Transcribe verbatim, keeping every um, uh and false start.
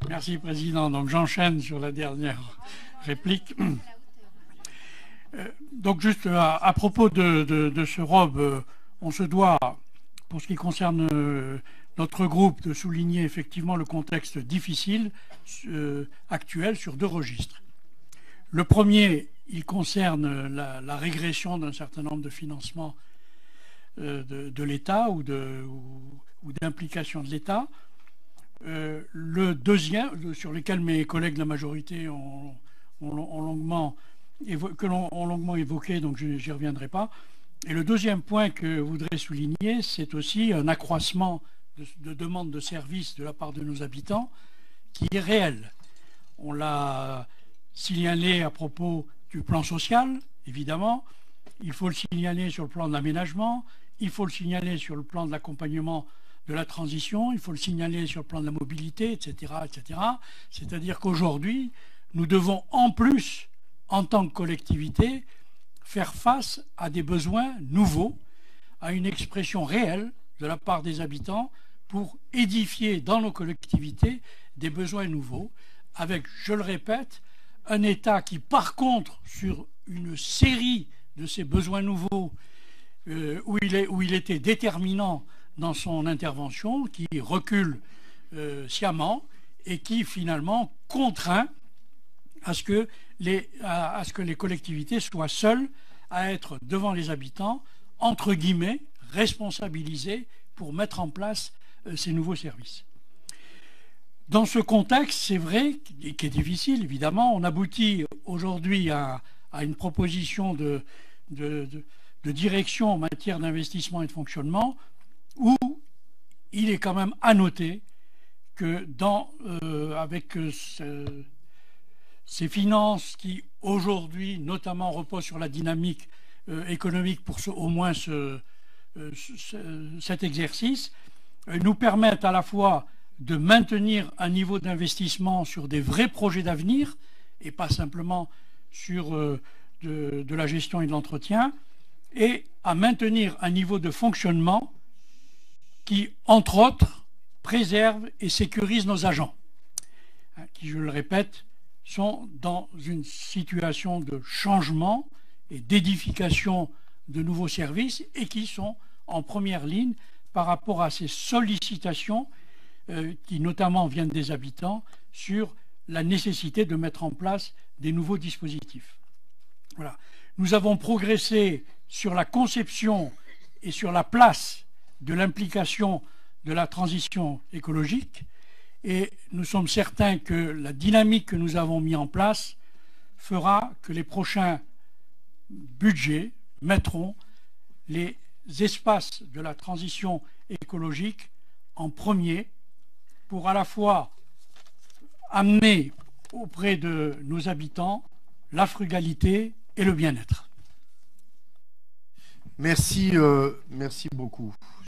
Merci, Président. Donc, j'enchaîne sur la dernière réplique. Euh, donc, juste à, à propos de, de, de ce R O B, euh, on se doit, pour ce qui concerne euh, notre groupe, de souligner effectivement le contexte difficile euh, actuel sur deux registres. Le premier, il concerne la, la régression d'un certain nombre de financements euh, de, de l'État ou d'implications de l'État. Euh, le deuxième, sur lequel mes collègues de la majorité ont, ont, ont longuement, que l'on ont longuement évoqué, donc je n'y reviendrai pas. Et le deuxième point que je voudrais souligner, c'est aussi un accroissement de, de demande de services de la part de nos habitants qui est réel. On l'a signalé à propos du plan social, évidemment. Il faut le signaler sur le plan de l'aménagement. Il faut le signaler sur le plan de l'accompagnement de la transition. Il faut le signaler sur le plan de la mobilité, et cetera, et cetera. C'est-à-dire qu'aujourd'hui, nous devons en plus, en tant que collectivité, faire face à des besoins nouveaux, à une expression réelle de la part des habitants pour édifier dans nos collectivités des besoins nouveaux, avec, je le répète, un État qui, par contre, sur une série de ces besoins nouveaux, euh, où, il est, où il était déterminant dans son intervention, qui recule euh, sciemment et qui, finalement, contraint à ce que les, à, à ce que les collectivités soient seules à être devant les habitants, entre guillemets, responsabilisées pour mettre en place euh, ces nouveaux services. Dans ce contexte, c'est vrai, qui est difficile, évidemment, on aboutit aujourd'hui à, à une proposition de, de, de, de direction en matière d'investissement et de fonctionnement où il est quand même à noter que dans, euh, avec euh, ce, ces finances qui aujourd'hui notamment reposent sur la dynamique euh, économique pour ce, au moins ce, euh, ce, cet exercice, euh, nous permettent à la fois de maintenir un niveau d'investissement sur des vrais projets d'avenir et pas simplement sur euh, de, de la gestion et de l'entretien, et à maintenir un niveau de fonctionnement qui, entre autres, préserve et sécurise nos agents, hein, qui, je le répète, sont dans une situation de changement et d'édification de nouveaux services et qui sont en première ligne par rapport à ces sollicitations euh, qui notamment viennent des habitants sur la nécessité de mettre en place des nouveaux dispositifs. Voilà. Nous avons progressé sur la conception et sur la place de l'implication de la transition écologique et nous sommes certains que la dynamique que nous avons mise en place fera que les prochains budgets mettront les espaces de la transition écologique en premier pour à la fois amener auprès de nos habitants la frugalité et le bien-être. Merci, euh, merci beaucoup.